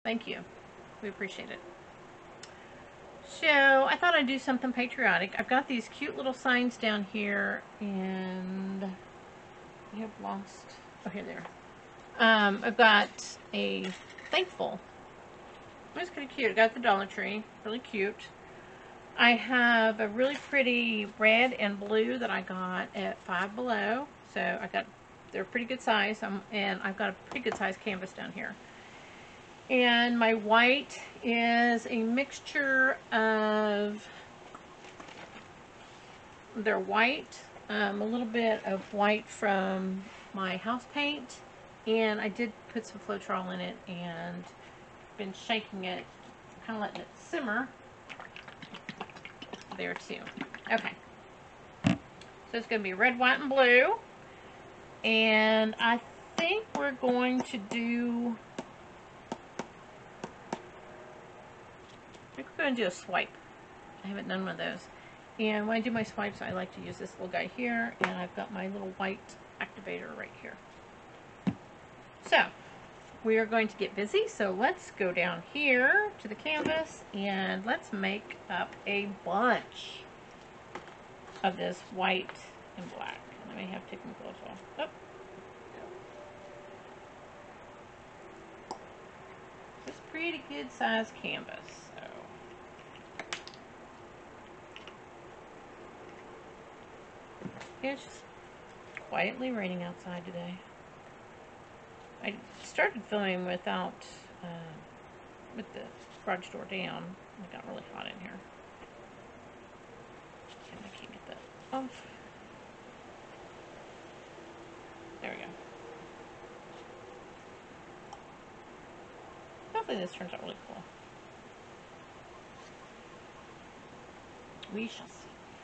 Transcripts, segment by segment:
Thank you. We appreciate it. So, I thought I'd do something patriotic. I've got these cute little signs down here, and I have lost... Oh, here they are. I've got a thankful. It's kind of cute. I got the Dollar Tree. Really cute. I have a really pretty red and blue that I got at Five Below. So, they're pretty good size, and I've got a pretty good size canvas down here. And my white is a mixture of their white, a little bit of white from my house paint, and I did put some Floetrol in it and been shaking it, kind of letting it simmer there too. Okay, so it's going to be red, white, and blue, and I think we're going to do... I think we're going to do a swipe. I haven't done one of those. And when I do my swipes, I like to use this little guy here, and I've got my little white activator right here. So, we are going to get busy, so let's go down here to the canvas, and let's make up a bunch of this white and black. I may have taken clothes off. Oh. It's pretty good size canvas. It's just quietly raining outside today. I started filming with the garage door down. It got really hot in here. And I can't get that off. There we go. Hopefully this turns out really cool. We shall see.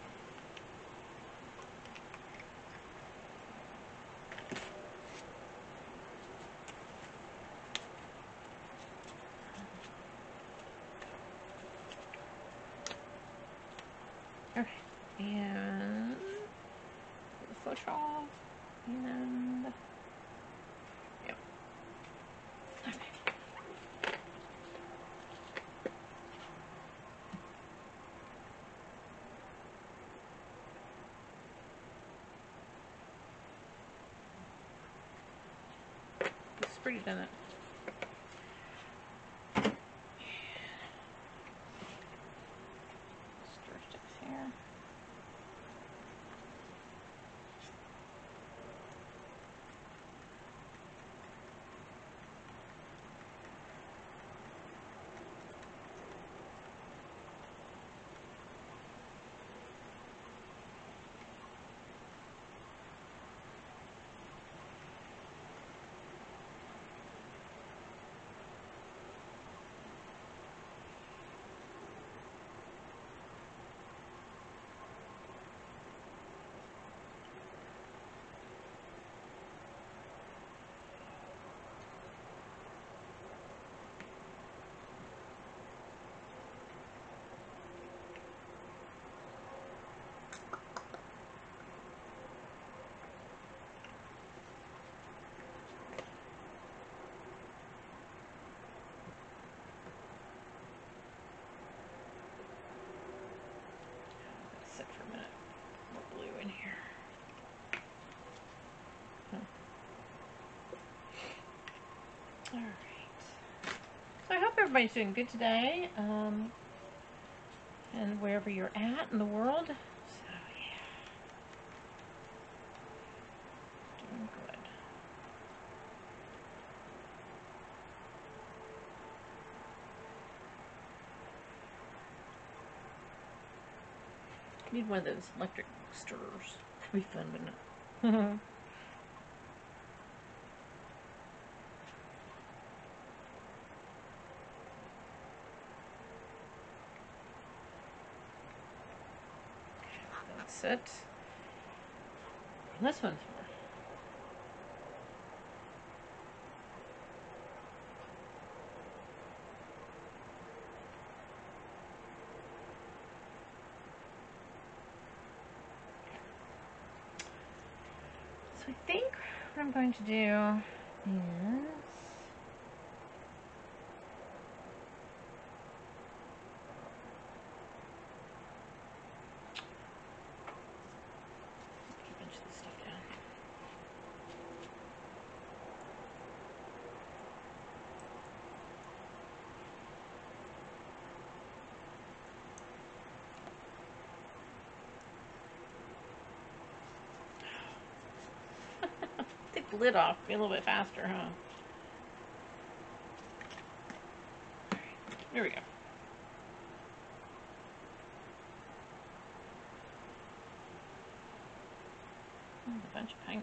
Okay, and the Floetrol, and yep. Okay. This is pretty, doesn't it? Sit for a minute. More blue in here. Alright. So I hope everybody's doing good today. And wherever you're at in the world. So yeah. Doing good. I need one of those electric stirrers. That'd be fun, wouldn't it? That's it. And this one's more. So I think what I'm going to do is lid off a little bit faster, huh? There we go. A bunch of paint.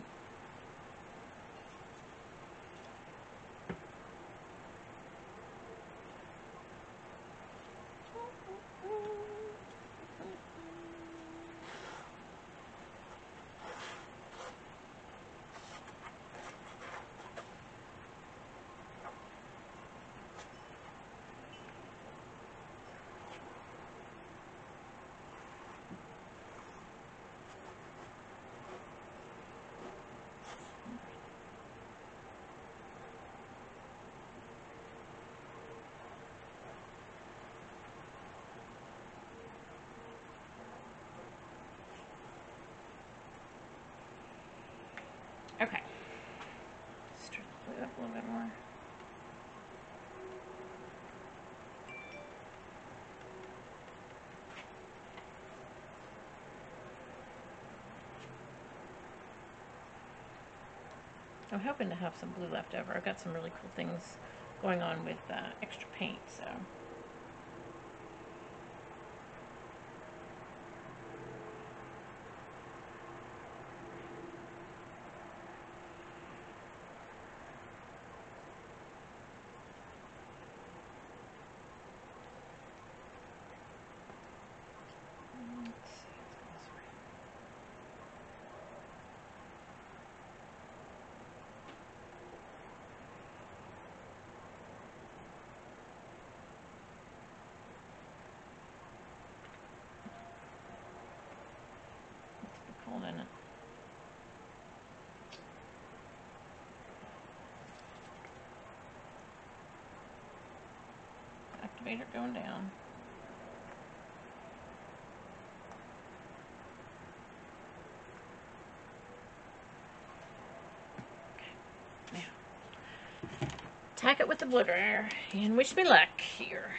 Okay. Stir the lid up a little bit more. I'm hoping to have some blue left over. I've got some really cool things going on with extra paint, so. Cold in it. Activator going down. Okay, now tack it with the glitter and wish me luck here.